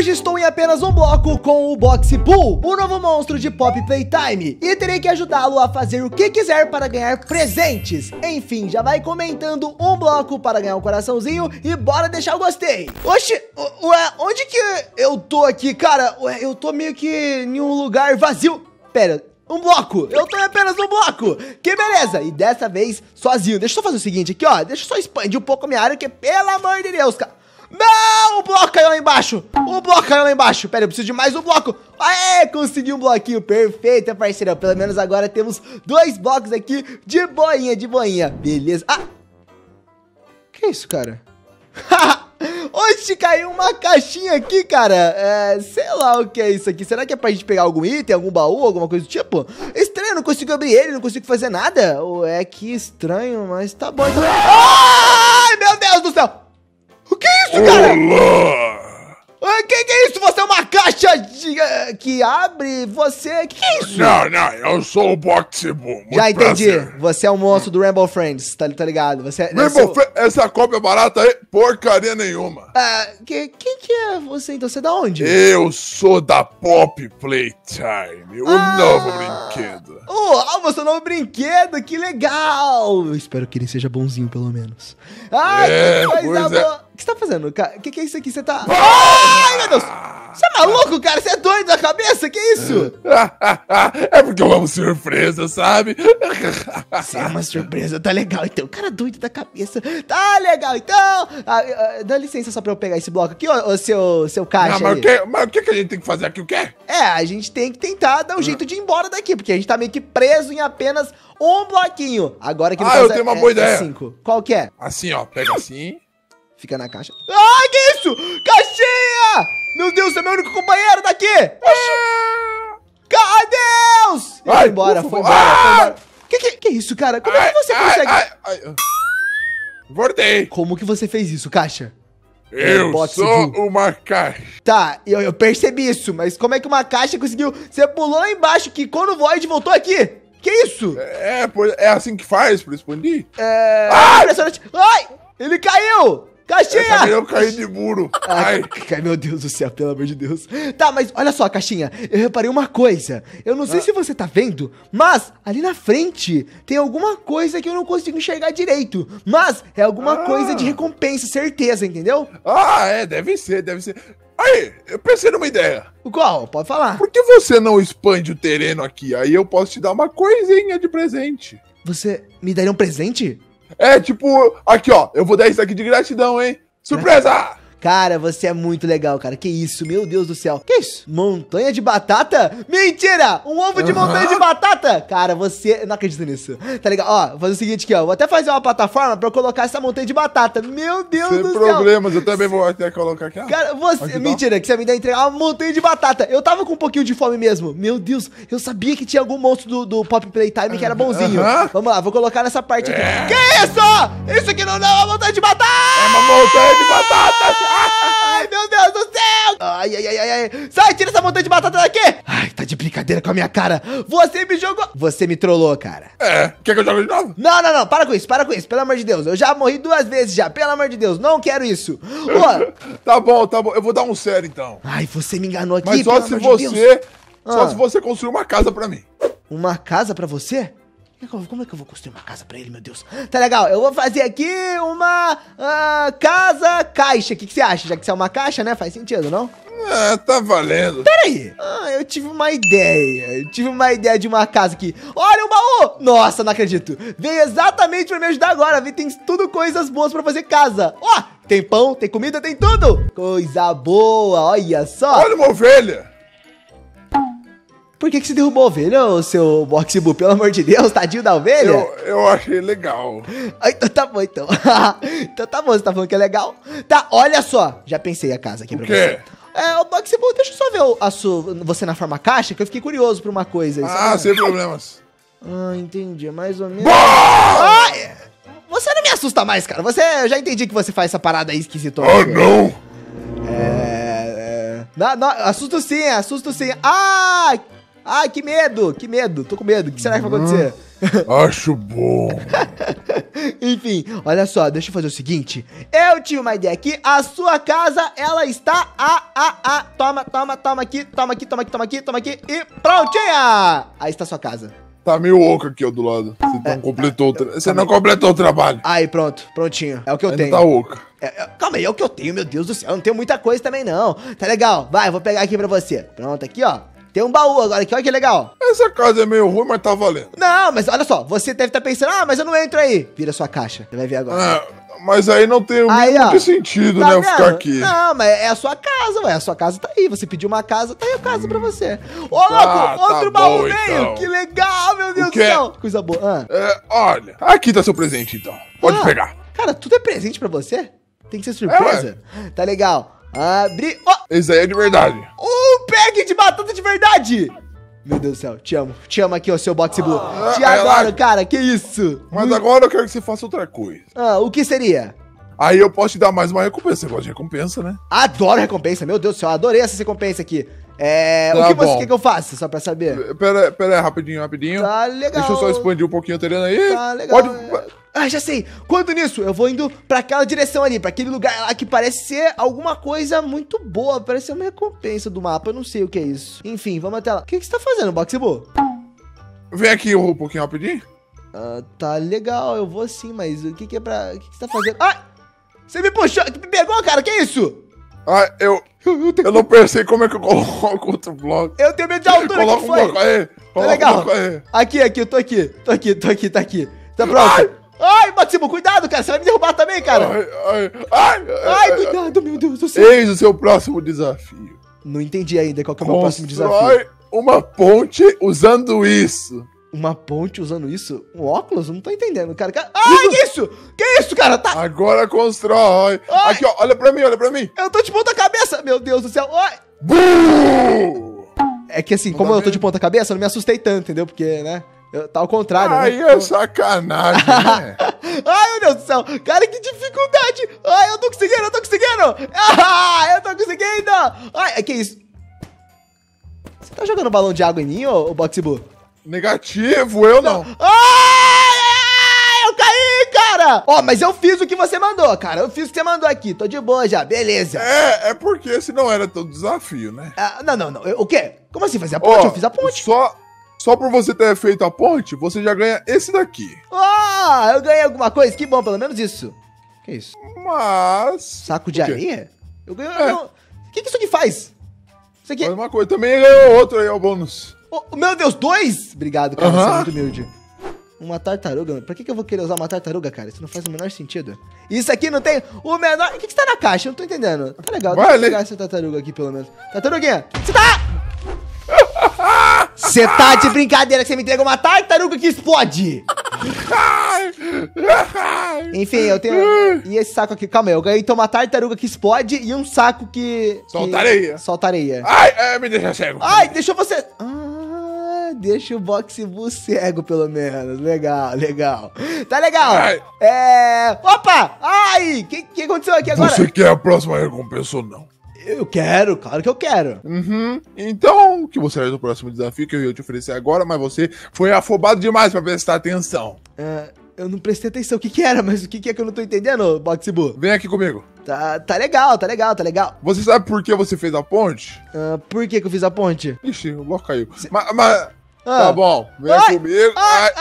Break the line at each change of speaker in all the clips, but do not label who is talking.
Hoje estou em apenas um bloco com o Boxy Bull, o novo monstro de Pop Playtime, e terei que ajudá-lo a fazer o que quiser para ganhar presentes. Enfim, já vai comentando um bloco para ganhar um coraçãozinho e bora deixar o gostei. Oxi, ué, onde que eu tô aqui, cara? Ué, eu tô meio que em um lugar vazio. Pera, um bloco, eu tô em apenas um bloco. Que beleza, e dessa vez sozinho. Deixa eu só fazer o seguinte aqui, ó. Deixa eu só expandir um pouco a minha área, que pelo amor de Deus, cara. Não, o bloco caiu lá embaixo. O bloco caiu lá embaixo. Pera, eu preciso de mais um bloco. Aê, consegui um bloquinho. Perfeito, parceirão. Pelo menos agora temos 2 blocos aqui de boinha, de boinha. Beleza. Ah, que isso, cara? Oxe, caiu uma caixinha aqui, cara. Sei lá o que é isso aqui. Será que é pra gente pegar algum item, algum baú, alguma coisa do tipo? Estranho, não consigo abrir ele, não consigo fazer nada. É que estranho, mas tá bom. Então... Ai, meu Deus do céu. O que é isso, cara? O que é isso? Você é uma caixa que abre? Você... Que é isso?
Não, eu sou o Boxy Bull.
Já entendi. Prazer. Você é um monstro do Rainbow Friends, tá ligado? Você
Rainbow Friends, essa cópia barata aí, porcaria nenhuma.
Quem que é você, então? Você é da onde?
Eu sou da Pop Playtime, o novo brinquedo.
Você é um novo brinquedo, que legal. Eu espero que ele seja bonzinho, pelo menos. Que coisa boa. O que você tá fazendo, cara? O que é isso aqui? Você tá... Ai, meu Deus! Você é maluco, cara? Você é doido da cabeça? Que isso?
É porque eu amo surpresa, sabe?
Você é uma surpresa, tá legal. Então, o cara doido da cabeça. Tá legal, então... dá licença só pra eu pegar esse bloco aqui, ô seu caixa.
Não, mas o que a gente tem que fazer aqui? O quê?
A gente tem que tentar dar um jeito de ir embora daqui, porque a gente tá meio que preso em apenas um bloquinho. Agora que no caso
eu tenho uma boa ideia.
5. Qual que é?
Assim, ó. Pega assim...
Fica na caixa. Que isso? Caixinha! Meu Deus, você é meu único companheiro daqui! Deus! Foi embora. Que isso, cara? Como é que você consegue...
Voltei.
Como que você fez isso, caixa?
Eu sou uma caixa.
Tá, eu percebi isso, mas como é que uma caixa conseguiu... Você pulou lá embaixo, quicou no void e voltou aqui? Que isso?
É assim que faz pra expandir?
Impressionante. Ai, ele caiu! Caixinha!
Eu caí de muro.
Ai, meu Deus do céu, pelo amor de Deus. Tá, mas olha só, Caixinha, eu reparei uma coisa. Eu não sei se você tá vendo, mas ali na frente tem alguma coisa que eu não consigo enxergar direito. Mas é alguma coisa de recompensa, certeza, entendeu?
Deve ser. Aí, eu pensei numa ideia.
O qual? Pode falar.
Por que você não expande o terreno aqui? Aí eu posso te dar uma coisinha de presente.
Você me daria um presente?
Tipo, aqui ó, eu vou dar isso aqui de gratidão, hein? Surpresa!
Cara, você é muito legal, cara. Que isso, meu Deus do céu. Que isso? Montanha de batata? Mentira! Um ovo de montanha de batata? Cara, você... Eu não acredito nisso. Tá legal? Ó, vou fazer o seguinte aqui, ó. Vou até fazer uma plataforma pra eu colocar essa montanha de batata. Meu Deus do céu.
Sem problemas, eu também vou até colocar aqui.
Cara, você... Mentira, que você me dá entregar uma montanha de batata. Eu tava com um pouquinho de fome mesmo. Meu Deus, eu sabia que tinha algum monstro do Pop Playtime que era bonzinho. Vamos lá, vou colocar nessa parte aqui. Que isso? Isso aqui não é uma montanha de batata!
É uma montanha de batata!
Ai, meu Deus do céu! Ai. Sai, tira essa montanha de batata daqui! Ai, tá de brincadeira com a minha cara. Você me jogou... Você me trollou, cara.
Quer que eu jogue de novo?
Não. Para com isso. Pelo amor de Deus. Eu já morri 2 vezes já. Pelo amor de Deus. Não quero isso.
Tá bom. Eu vou dar um sério, então.
Ai, você me enganou aqui,
mas só se você... Só se você construir uma casa pra mim.
Uma casa pra você? Como é que eu vou construir uma casa pra ele, meu Deus? Tá legal, eu vou fazer aqui uma casa caixa. O que você acha? Já que você é uma caixa, né? Faz sentido, não?
Tá valendo.
Pera aí. Eu tive uma ideia. De uma casa aqui. Olha o baú! Nossa, não acredito. Veio exatamente pra me ajudar agora. Tem tudo coisas boas pra fazer casa. Tem pão, tem comida, tem tudo. Coisa boa, olha só.
Olha uma ovelha.
Por que você derrubou a ovelha, ô seu Boxy Bull? Pelo amor de Deus, tadinho da ovelha?
Eu achei legal.
Então tá bom, então. Então tá bom, você tá falando que é legal. Tá, olha só. Já pensei a casa aqui pra você. O Boxy Bull, deixa eu só ver você na forma caixa, que eu fiquei curioso por uma coisa.
Sem problemas.
Entendi, mais ou menos. Você não me assusta mais, cara. Eu já entendi que você faz essa parada aí esquisita.
Não.
Não, assusto sim. Que medo. Tô com medo. O que será que vai acontecer?
Acho bom.
Enfim, olha só, deixa eu fazer o seguinte. Eu tive uma ideia aqui. A sua casa, ela está Toma aqui. E prontinha! Aí está a sua casa.
Tá meio oco aqui, ó, do lado. Você não completou o trabalho.
Aí, prontinho. É o que eu tenho.
Tá oco.
Calma aí, é o que eu tenho, meu Deus do céu. Eu não tenho muita coisa também, não. Tá legal. Vai, eu vou pegar aqui pra você. Pronto, aqui, ó. Tem um baú agora aqui, olha que legal.
Essa casa é meio ruim, mas tá valendo.
Não, mas olha só. Você deve estar pensando, mas eu não entro aí. Vira sua caixa. Você vai ver agora.
Mas aí não tem o mínimo de sentido,
tá
né, eu
vendo?
ficar aqui.
Não, mas é a sua casa, ué. A sua casa tá aí. Você pediu uma casa, tá aí a casa pra você. Ô, louco, outro baú veio.
Então.
Que legal, meu Deus do céu. Coisa boa.
Olha, aqui tá seu presente, então. Pode pegar.
Cara, tudo é presente pra você? Tem que ser surpresa? Tá legal. Abri.
Esse aí é de verdade.
Um pack de batata de verdade. Meu Deus do céu, te amo aqui, ó, seu Boxy Blue. Te adoro, cara, que isso?
Mas agora eu quero que você faça outra coisa.
O que seria?
Aí eu posso te dar mais uma recompensa. Você gosta de recompensa, né?
Adoro recompensa, meu Deus do céu, adorei essa recompensa aqui.
Tá
o que você quer que eu faça, só pra saber?
Pera aí, rapidinho.
Tá legal.
Deixa eu só expandir um pouquinho o terreno aí.
Tá legal. Já sei. Quanto nisso, eu vou indo pra aquela direção ali, pra aquele lugar lá que parece ser alguma coisa muito boa. Parece ser uma recompensa do mapa, eu não sei o que é isso. Enfim, vamos até lá. O que você tá fazendo, Boxy Blue?
Vem aqui um pouquinho rapidinho.
Tá legal, eu vou sim, mas o que é pra... O que você tá fazendo? Você me puxou, me pegou, cara, que isso?
Eu não pensei como é que eu coloco outro bloco.
Eu tenho medo de altura,
coloca um bloco aí.
Tá legal. Aqui, eu tô aqui. Tá pronto? Ai, Máximo, cuidado, cara, você vai me derrubar também, cara. Ai, cuidado, meu Deus do céu.
Eis o seu próximo desafio.
Não entendi ainda qual que é o meu próximo desafio.
Constrói uma ponte usando isso.
Uma ponte usando isso? Um óculos? Não tô entendendo, cara. Ai, que isso? Que isso, cara? Tá...
Agora constrói. Aqui, ó, olha pra mim.
Eu tô de ponta cabeça, meu Deus do céu. Ai. É que assim, como eu tô de ponta cabeça, eu não me assustei tanto, entendeu? Porque, né? Tá ao contrário,
aí
né?
É sacanagem, né?
Ai, meu Deus do céu. Cara, que dificuldade. Ai, eu tô conseguindo. Eu tô conseguindo. Ai, que isso? Você tá jogando balão de água em mim, ô Boxy Blue?
Negativo, eu não.
Ai, eu caí, cara. Mas eu fiz o que você mandou, cara. Eu fiz o que você mandou aqui. Tô de boa já, beleza.
É porque esse não era todo desafio, né?
Não. O quê? Como assim fazer a ponte? Eu fiz a ponte.
Só por você ter feito a ponte, você já ganha esse daqui.
Eu ganhei alguma coisa? Que bom, pelo menos isso. Que isso?
Mas...
Saco de areia? Eu ganhei... O que isso aqui faz? Isso aqui...
Faz uma coisa. Também ganhou outro aí, o bônus.
Meu Deus, 2? Obrigado, cara. Você é muito humilde. Uma tartaruga? Pra que eu vou querer usar uma tartaruga, cara? Isso não faz o menor sentido. Isso aqui não tem o menor... O que tá na caixa? Eu não tô entendendo. Tá legal. Deixa eu pegar essa tartaruga aqui, pelo menos. Tartaruguinha, você tá... Você tá de brincadeira que você me entrega uma tartaruga que explode. Enfim, eu tenho... E esse saco aqui? Calma aí, eu ganhei então uma tartaruga que explode e um saco que... Solta areia.
Me deixa cego.
Deixa você... Deixa o Boxy Blue cego, pelo menos. Legal. Tá legal. Opa! O que aconteceu aqui agora?
Você quer a próxima recompensa ou não?
Eu quero, claro que eu quero.
Então, o que você é do próximo desafio que eu ia te oferecer agora, mas você foi afobado demais pra prestar atenção.
Eu não prestei atenção o que era, mas o que é que eu não tô entendendo, Boxy Blue?
Vem aqui comigo.
Tá legal.
Você sabe por que você fez a ponte?
Por que eu fiz a ponte?
Ixi, o bloco caiu. Mas tá bom, vem comigo.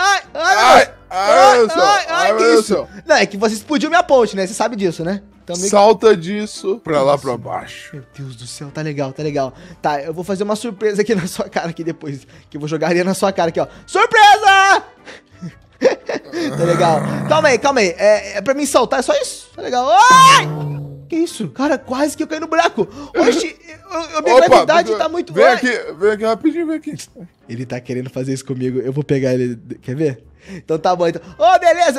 Que isso? Não, é que você explodiu minha ponte, né? Você sabe disso, né?
Então, salta disso pra lá pra baixo.
Meu Deus do céu, tá legal. Tá, eu vou fazer uma surpresa aqui na sua cara aqui depois. Que eu vou jogar areia na sua cara aqui, ó. Surpresa! Tá legal. Calma aí. É pra mim saltar, é só isso? Tá legal. Ai! Que isso? Cara, quase que eu caí no buraco. Oxi, minha gravidade tá muito...
Vem aqui rapidinho, vem aqui.
Ele tá querendo fazer isso comigo. Eu vou pegar ele. Quer ver? Então tá bom, então. Beleza.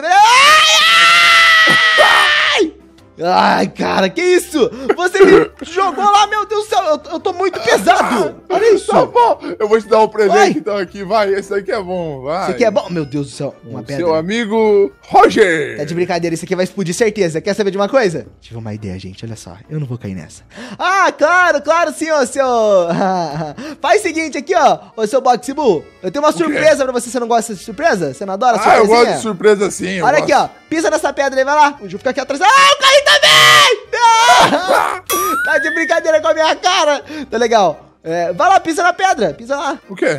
Ai, cara, que isso? Você me jogou lá, meu Deus do céu. Eu tô muito pesado. Olha isso.
Tá bom, eu vou te dar um presente
Vai.
então aqui, vai. Esse aqui é bom, vai.
Isso aqui é bom? Meu Deus do céu, uma pedra.
Seu amigo Roger.
Tá de brincadeira, isso aqui vai explodir, certeza. Quer saber de uma coisa? Tive uma ideia, gente, olha só. Eu não vou cair nessa. Ah, claro sim, ô seu... Faz o seguinte aqui, ó, ô seu Boxibu. Eu tenho uma surpresa pra você. Você não gosta de surpresa? Você não adora surpresinha?
Eu gosto de surpresa sim.
Olha aqui, ó. Pisa nessa pedra aí, vai lá. O Ju fica aqui atrás. Ah, eu caí também! Ah! Tá de brincadeira com a minha cara. Tá legal. Vai lá, pisa na pedra. Pisa lá.
O quê?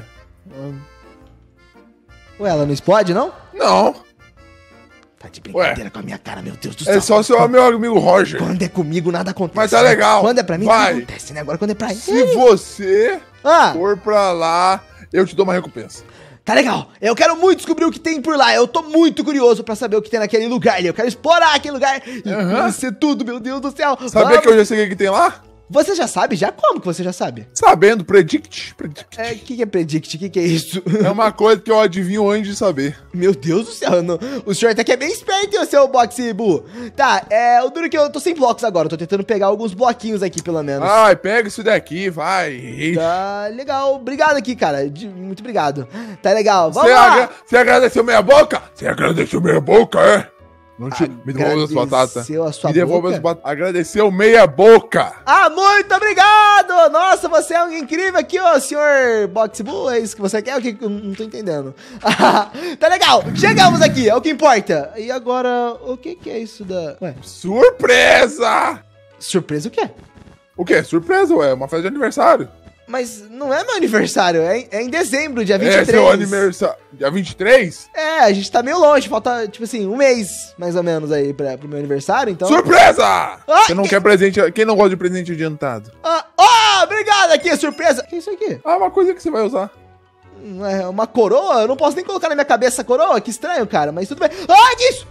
Ué, ela não explode, não?
Não.
Tá de brincadeira com a minha cara, meu Deus do céu.
É só seu meu amigo Roger.
Quando é comigo, nada acontece.
Mas tá legal.
Quando é pra mim, nada acontece, né? Agora quando é pra ele...
Se você for pra lá, eu te dou uma recompensa.
Tá legal. Eu quero muito descobrir o que tem por lá. Eu tô muito curioso pra saber o que tem naquele lugar ali. Eu quero explorar aquele lugar e conhecer tudo, meu Deus do céu.
Sabia que eu já sei o que tem lá?
Você já sabe? Já? Como que você já sabe?
Sabendo, predict.
O que é predict? O que é isso?
É uma coisa que eu adivinho antes de saber.
Meu Deus do céu, o senhor até que é bem esperto, hein, o seu Boxibu. Tá, o duro que eu tô sem blocos agora, eu tô tentando pegar alguns bloquinhos aqui, pelo menos.
Ai, pega isso daqui, vai.
Tá legal, obrigado aqui, cara, muito obrigado. Tá legal, vamos lá.
Você agradeceu meia boca? Você agradeceu meia boca, é? Não te... Me devolve as batatas.
Me devolve as
batatas. Agradeceu meia boca.
Ah, muito obrigado! Nossa, você é um incrível aqui, ó, senhor Boxibu. É isso que você quer? Eu não tô entendendo. Tá legal, chegamos aqui, é o que importa. E agora, o que é isso da... Ué?
Surpresa!
Surpresa o quê?
O quê? Surpresa, ué. Uma festa de aniversário.
Mas não é meu aniversário, é em dezembro, dia 23.
É seu aniversário. Dia 23?
A gente tá meio longe, falta, tipo assim, um mês, mais ou menos, aí, pro meu aniversário, então...
Surpresa! Você não quer presente... Quem não gosta de presente adiantado?
Obrigado aqui, surpresa! O que é isso aqui?
Uma coisa que você vai usar.
É uma coroa? Eu não posso nem colocar na minha cabeça a coroa, que estranho, cara, mas tudo bem. Que isso?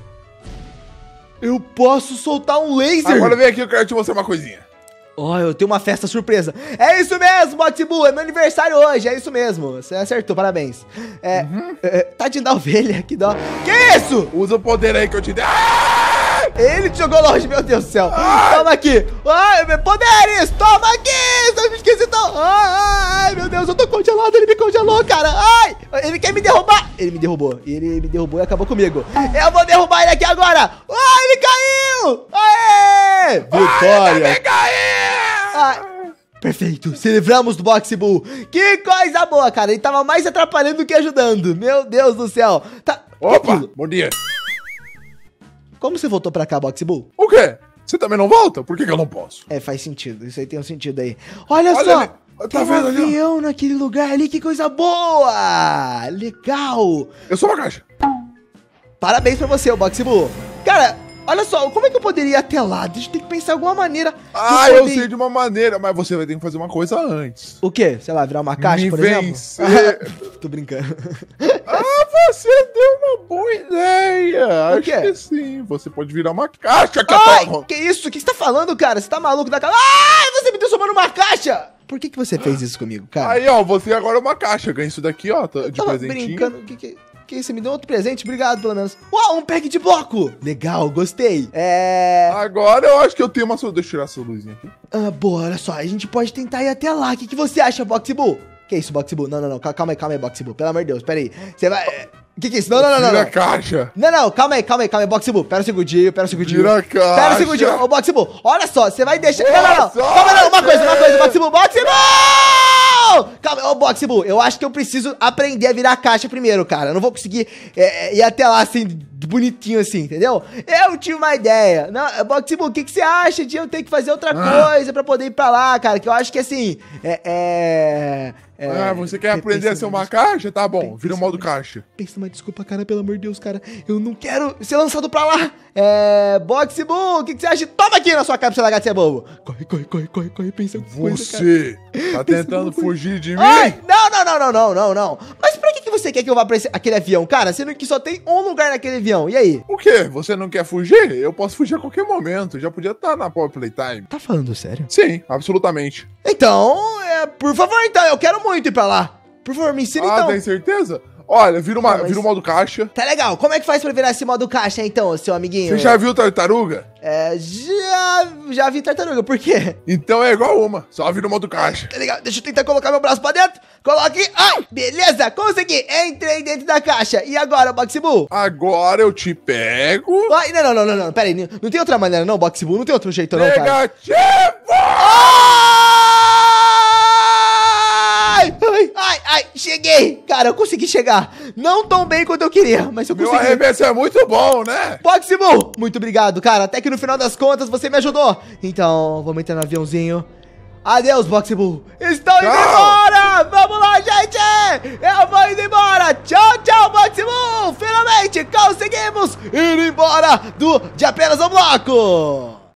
Eu posso soltar um laser!
Agora vem aqui, eu quero te mostrar uma coisinha.
Eu tenho uma festa surpresa. É isso mesmo, Boxibu, é meu aniversário hoje, é isso mesmo. Você acertou, parabéns. Tadinho da ovelha, que dó. Que isso?
Usa o poder aí que eu te dei.
Ele te jogou longe, meu Deus do céu. Toma aqui. Poderes, toma aqui. Seu esquisitão. Ai, meu Deus, eu tô congelado, ele me congelou, cara. Ai, ele quer me derrubar. Ele me derrubou e acabou comigo. Eu vou derrubar ele aqui agora. Ele caiu. Aê, vitória.
Ele caiu.
Perfeito, se livramos do Boxibu. Que coisa boa, cara. Ele tava mais atrapalhando do que ajudando. Meu Deus do céu.
Opa, bom dia.
Como você voltou pra cá, Boxibu?
O quê? Você também não volta? Por que eu não posso?
Faz sentido. Isso aí tem um sentido aí. Olha só.
Ali.
Tá vendo ali? Tem um avião naquele lugar ali. Que coisa boa. Legal.
Eu sou uma caixa.
Parabéns pra você, Boxibu. Cara... Olha só, como é que eu poderia ir até lá? Deixa eu ter que pensar alguma maneira.
Eu sei de uma maneira, mas você vai ter que fazer uma coisa antes.
O quê? Sei lá, virar uma caixa, por
vencer.
exemplo? Tô brincando.
Você deu uma boa ideia. Acho que sim. Você pode virar uma caixa,
que isso? O que você tá falando, cara? Você tá maluco da cara? Você me transformou numa caixa! Por que você fez isso comigo, cara?
Aí, você agora é uma caixa. Ganha isso daqui, de presentinho.
Brincando. Que você me deu outro presente? Obrigado, pelo menos. Um pack de bloco. Legal, gostei.
Agora eu acho que eu tenho uma solução. Deixa eu tirar essa luzinha aqui.
Boa, olha só. A gente pode tentar ir até lá. O que você acha, Boxibu? Que isso, Boxibu? Não. Calma aí, Boxibu. Pelo amor de Deus, pera aí. Você vai... Que é isso? Não.
Vira a caixa.
Não, calma aí, Boxibu. Pera um segundinho.
Vira a caixa.
Pera um segundinho. Ô, Boxibu, olha só. Você vai deixar... Não. Calma, não. Uma coisa, Boxibu. Calma, ô Boxibu, eu acho que eu preciso aprender a virar a caixa primeiro, cara. Eu não vou conseguir ir até lá assim, bonitinho assim, entendeu? Eu tive uma ideia. Não, Boxibu, o que você acha de eu ter que fazer outra coisa pra poder ir pra lá, cara? Que eu acho que assim,
você quer aprender a ser uma caixa? Tá bom, vira o modo caixa.
Pensa numa desculpa, cara, pelo amor de Deus, cara. Eu não quero ser lançado pra lá. Boxibu, o que você acha? Toma aqui na sua cara pra você largar de ser bobo. Corre, pensa em coisa, cara.
Você tá tentando fugir de mim?
Não. Mas pra que você quer que eu vá pra aquele avião, cara? Sendo que só tem um lugar naquele avião, e aí?
O quê? Você não quer fugir? Eu posso fugir a qualquer momento. Já podia estar na Pop Playtime.
Tá falando sério?
Sim, absolutamente.
Então, por favor, então, eu quero muito ir pra lá. Por favor, me ensina então.
Tem certeza? Olha, vira o modo caixa.
Tá legal. Como é que faz pra virar esse modo caixa, então, seu amiguinho?
Você já viu tartaruga?
Já vi tartaruga. Por quê?
Então é igual uma. Só vira o modo caixa.
Tá legal. Deixa eu tentar colocar meu braço pra dentro. Coloque. Ai, beleza. Consegui. Entrei dentro da caixa. E agora, Boxy Bull?
Agora eu te pego.
Ai, não. Pera aí. Não tem outra maneira, não, Boxy Bull? Não tem outro jeito, não, cara.
Negativo!
Ai, cheguei! Cara, eu consegui chegar. Não tão bem quanto eu queria, mas eu consegui.
Meu arremesso é muito bom, né?
Boxy Bull, muito obrigado, cara. Até que no final das contas você me ajudou. Então, vamos entrar no aviãozinho. Adeus, Boxy Bull. Estou indo embora! Vamos lá, gente! Eu vou indo embora! Tchau, Boxy Bull! Finalmente conseguimos ir embora de apenas um bloco!